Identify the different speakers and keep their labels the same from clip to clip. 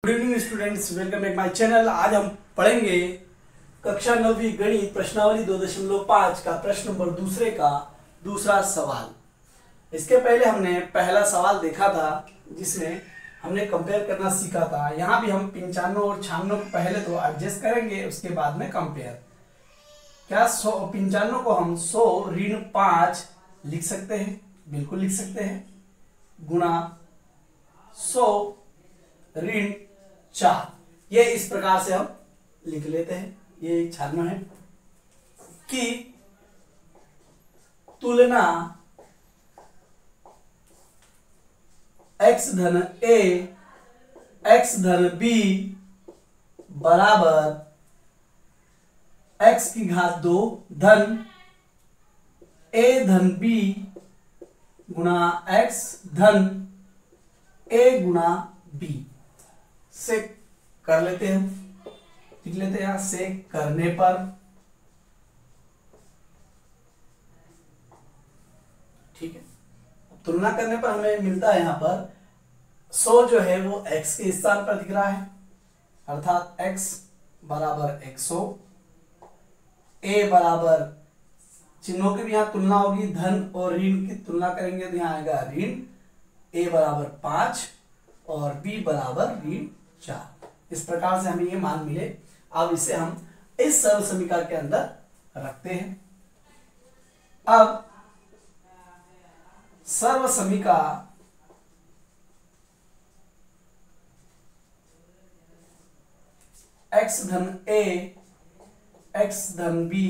Speaker 1: Good evening students, welcome back my channel. आज हम पढ़ेंगे कक्षा 9वीं गणित प्रश्नावली 2.5 का प्रश्न नंबर दूसरे का दूसरा सवाल। इसके पहले हमने पहला सवाल देखा था जिसमें हमने कंपेयर करना सीखा था। यहाँ भी हम 95 और 96 को पहले तो एडजस्ट करेंगे, उसके बाद में कंपेयर। क्या 95 को हम 100 ऋण 5 लिख सकते हैं? बिल्कुल लिख सकते हैं। गुणा 100 ऋण 4, ये इस प्रकार से हम लिख लेते हैं। ये एक छानना है कि तुलना x धन a x धन b बराबर x की घात 2 धन a धन b गुणा x धन a गुणा b से कर लेते हैं। लिख लेते हैं। यहां से करने पर ठीक है, तुलना करने पर हमें मिलता है यहां पर 100 जो है वो x के स्थान पर दिख रहा है, अर्थात x बराबर 100, a बराबर चिन्हों की भी यहां तुलना होगी, धन और ऋण की तुलना करेंगे तो यहां आएगा ऋण, a बराबर 5 और b बराबर ऋण 4। इस प्रकार से हमें ये मान मिले। अब इसे हम इस सर्व समीकरण के अंदर रखते हैं। अब सर्व समीकरण x धन a x धन b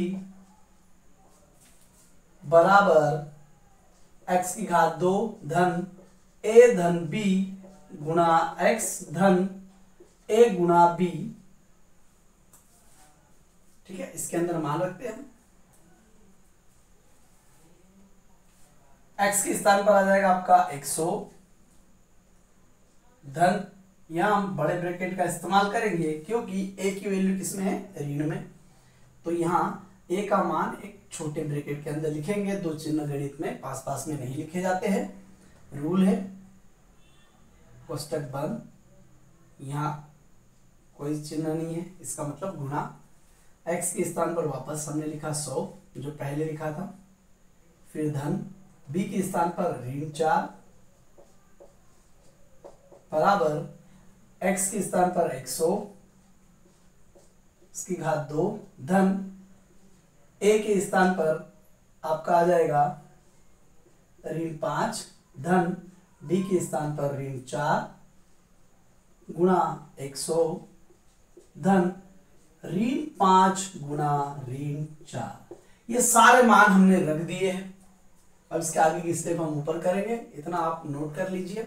Speaker 1: बराबर x की घात 2 धन a धन b गुणा x धन a गुणा b, ठीक है। इसके अंदर मान रखते हैं हम। x के स्थान पर आ जाएगा आपका 100 धन, यहां हम बड़े ब्रैकेट का इस्तेमाल करेंगे क्योंकि a की वैल्यू किसमें है? ऋण में। तो यहां a का मान एक छोटे ब्रैकेट के अंदर लिखेंगे। दो चिन्ह गणित में पास पास में नहीं लिखे जाते हैं, रूल है। कोष्टक बंद, यहां कोई चिन्ह नहीं है, इसका मतलब गुणा। x के स्थान पर वापस हमने लिखा 100 जो पहले लिखा था, फिर धन, b के स्थान पर ऋण 4 बराबर x के स्थान पर 100 इसकी घात 2 धन a के स्थान पर आपका आ जाएगा ऋण 5 धन b के स्थान पर ऋण 4 गुणा 100 धन ऋण 5 गुणा ऋण 4। ये सारे मान हमने रख दिए हैं। अब इसके आगे की स्टेप हम ऊपर करेंगे, इतना आप नोट कर लीजिए।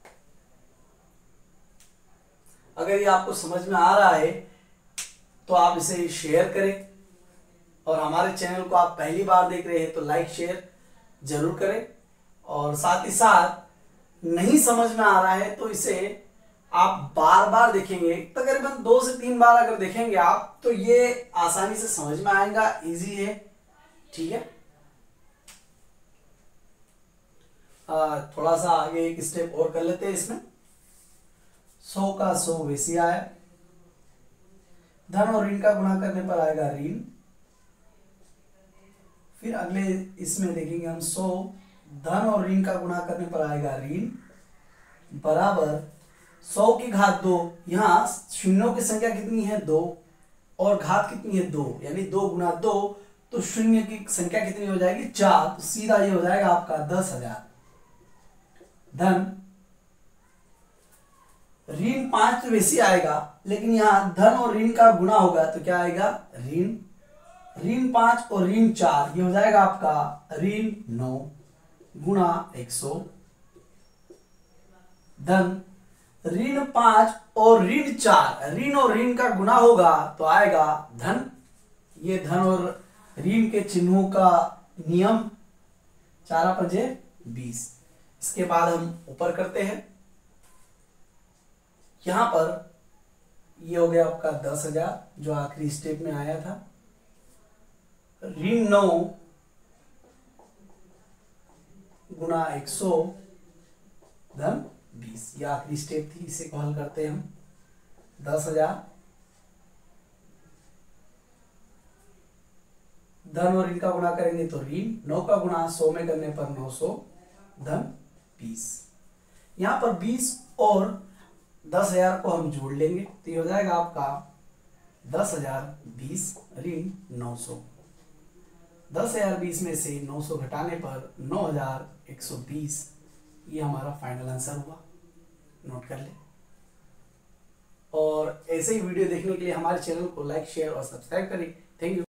Speaker 1: अगर ये आपको समझ में आ रहा है तो आप इसे शेयर करें, और हमारे चैनल को आप पहली बार देख रहे हैं तो लाइक शेयर जरूर करें। और साथ ही साथ नहीं समझ में आ रहा है तो इसे आप बार बार देखेंगे, तकरीबन 2 से 3 बार अगर देखेंगे आप तो ये आसानी से समझ में आएगा, इजी है, ठीक है। थोड़ा सा आगे एक स्टेप और कर लेते हैं इसमें। 100 का 100 वैसे आया, धन और ऋण का गुणा करने पर आएगा ऋण। फिर अगले इसमें देखेंगे हम 100 धन और ऋण का गुणा करने पर आएगा ऋण बराबर 100 की घात 2, यहाँ शून्यों की संख्या कितनी है? 2, और घात कितनी है? 2, यानी 2 गुणा 2, तो शून्य की संख्या कितनी हो जाएगी? 4। तो सीधा ये हो जाएगा आपका 10,000 धन ऋण 5 तो वैसे आएगा, लेकिन यहाँ धन और ऋण का गुणा होगा तो क्या आएगा? ऋण 5 और ऋण 4, ये हो जाएगा आपका ऋण 9 गुणा 100 धन ऋण 5 और ऋण 4, ऋण और ऋण का गुणा होगा तो आएगा धन। ये धन और ऋण के चिन्हों का नियम, 4 पंजे 20। इसके बाद हम ऊपर करते हैं। यहां पर ये हो गया आपका 10,000 जो आखिरी स्टेप में आया था, ऋण 9 गुणा 100 धन 20, ये आखिरी स्टेप थी, इसे हल करते हैं हम। 10,000, धन और इनका गुणा करेंगे तो ऋण, 9 का गुणा 100 में करने पर 900, धन 20। यहां पर 20 और 10,000 को हम जोड़ लेंगे तो ये हो जाएगा आपका 10,000 20 ऋण 900। 10,000 20 में से 900 घटाने पर 9,120, ये हमारा फाइनल आंसर हुआ। नोट कर ले। और ऐसे ही वीडियो देखने के लिए हमारे चैनल को लाइक, शेयर और सब्सक्राइब करें। Thank you.